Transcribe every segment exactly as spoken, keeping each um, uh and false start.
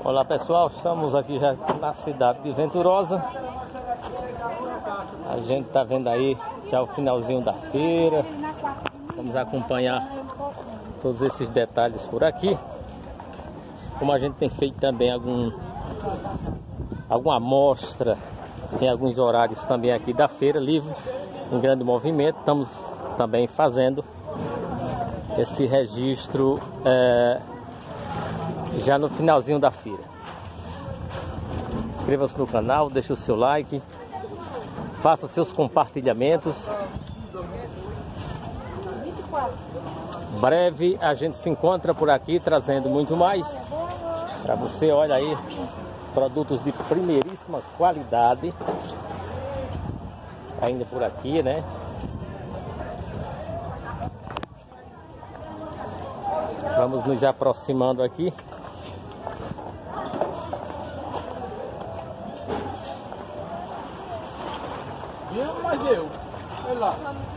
Olá pessoal, estamos aqui já na cidade de Venturosa. A gente tá vendo aí já o finalzinho da feira. Vamos acompanhar todos esses detalhes por aqui. Como a gente tem feito também algum alguma amostra em alguns horários também aqui da feira livre, em grande movimento, estamos também fazendo esse registro é, já no finalzinho da feira. Inscreva-se no canal, deixe o seu like, faça seus compartilhamentos. Breve a gente se encontra por aqui trazendo muito mais para você. Olha aí, produtos de primeiríssima qualidade ainda por aqui, né? Vamos nos aproximando aqui. Eu, mas eu. Olha lá.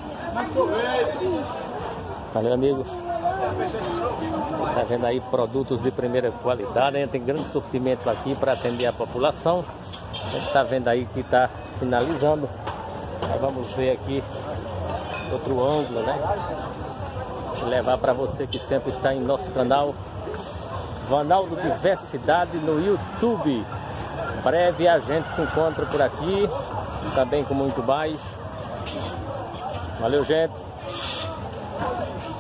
Valeu, amigo. Tá vendo aí produtos de primeira qualidade, né? Tem grande sortimento aqui para atender a população. A gente tá vendo aí que tá finalizando. Aí vamos ver aqui outro ângulo, né? Vou levar para você que sempre está em nosso canal Vanaldo Diversidade no YouTube. Breve a gente se encontra por aqui, também com muito mais. Valeu, gente.